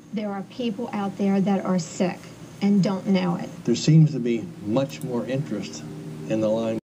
There are people out there that are sick and don't know it. There seems to be much more interest in the Lyme